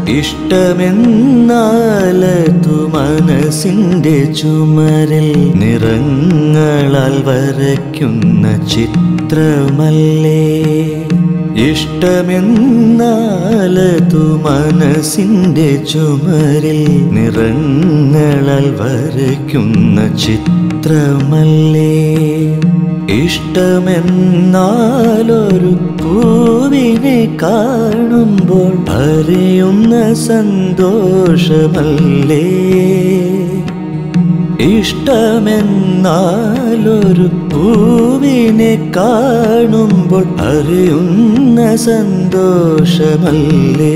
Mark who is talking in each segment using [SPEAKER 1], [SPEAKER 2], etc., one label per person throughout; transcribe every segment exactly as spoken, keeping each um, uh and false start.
[SPEAKER 1] ഇഷ്ടമെന്നാലതു മനസ്സിന്റെ ചുമരിൽ നിറങ്ങളാൽ വരയ്ക്കുന്ന ചിത്രമല്ലേ. ഇഷ്ടമെന്നാലതു മനസ്സിന്റെ ചുമരിൽ നിറങ്ങളാൽ വരയ്ക്കുന്ന ചിത്രമല്ലേ. ഇഷ്ടമെന്നാലൊരു പൂവിനെ കാണുമ്പോൾ അറിയുന്ന സന്തോഷമല്ലേ. ഇഷ്ടമെന്നാലൊരു പൂവിനെ കാണുമ്പോൾ അറിയുന്ന സന്തോഷമല്ലേ.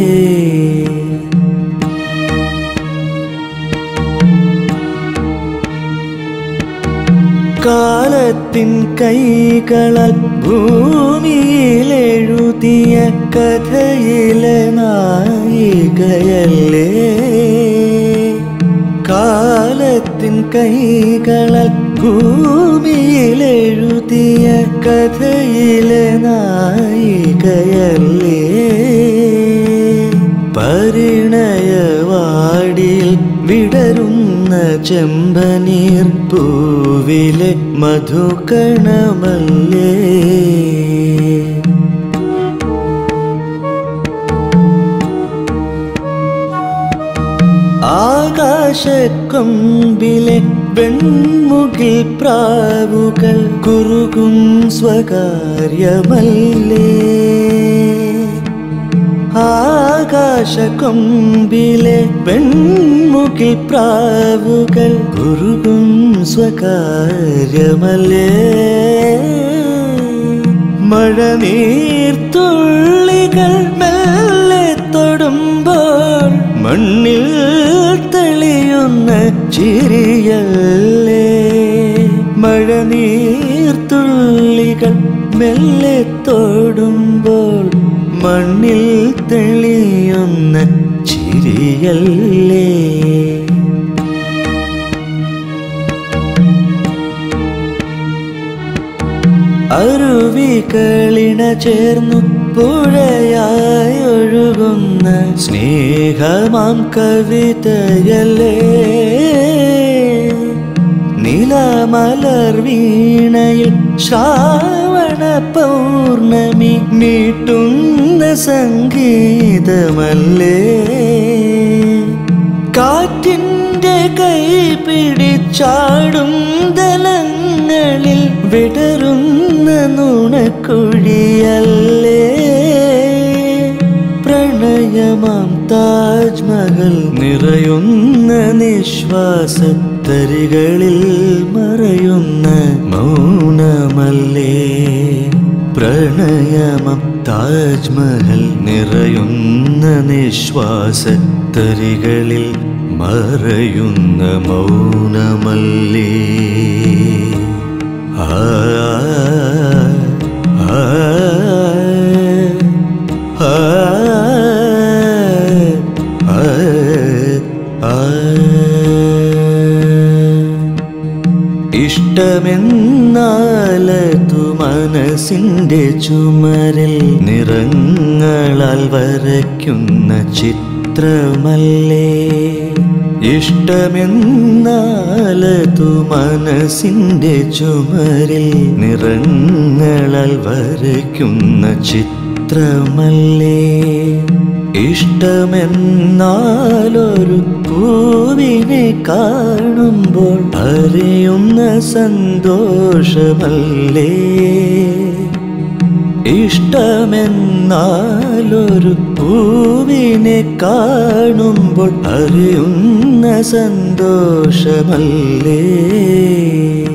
[SPEAKER 1] കാലത്തിൻ കൈകളാൽ ഭൂമിയിലെഴുതിയ കഥയിലെ നായികയല്ലേ. കാലത്തിൻ കൈകളാൽ ഭൂമിയിലെഴുതിയ കഥയിലെ നായികയല്ലേ. പരിണയവാടിയിൽ വിടരുന്ന ചെമ്പനീർ പൂവിലെ മധുകണമല്ലേ. ആകാശക്കൊമ്പിലെ വെൺമുകിൽ പ്രാവുകൾ കുറുകും സ്വകാര്യമല്ലേ. ആകാശക്കൊമ്പിലെ വെൺമുകിൽ പ്രാവുകൾ കുറുകും സ്വകാര്യമല്ലേ. മഴനീർത്തുള്ളികൾ മെല്ലെ തൊടുമ്പോൾ മണ്ണിൽ തെളിയുന്ന ചിരിയല്ലേ. മഴനീർത്തുള്ളികൾ മെല്ലെ തൊടുമ്പോൾ മണ്ണിൽ തെളിയുന്ന ചിരിയല്ലേ. അരുവികളിണ ചേർന്നു പുഴയായി ഒഴുകുന്ന സ്നേഹമാം കവിതയല്ലേ. നിലമലർ വീണയിൽ ശ്രാവണ പൗർണമി മീട്ടുന്ന സംഗീതമല്ലേ. കാറ്റിൻ്റെ കൈ പിടിച്ചാടും ദലങ്ങളിൽ വിടരുന്ന നുണക്കുഴിയല്ലേ. പ്രണയമാം താജ്മഹൽ നിറയുന്ന നിശ്വാസത്തരികളിൽ മറയുന്ന മൗനമല്ലേ. പ്രണയമം താജ്മഹൽ നിറയുന്ന നിശ്വാസത്തരികളിൽ മറയുന്ന മൗനമല്ലേ. ആ ആ ഇഷ്ടമെന്നാലതു മനസ്സിന്റെ ചുമരിൽ നിറങ്ങളാൽ വരയ്ക്കുന്ന ചിത്രമല്ലേ. ഇഷ്ടമെന്നാലതു മനസ്സിന്റെ ചുമരിൽ നിറങ്ങളാൽ വരയ്ക്കുന്ന ചിത്രമല്ലേ. ഇഷ്ടമെന്നാലൊരു പൂവിനെ കാണുമ്പോൾ അറിയുന്ന സന്തോഷമല്ലേ. ഇഷ്ടമെന്നാലൊരു പൂവിനെ കാണുമ്പോൾ അറിയുന്ന സന്തോഷമല്ലേ.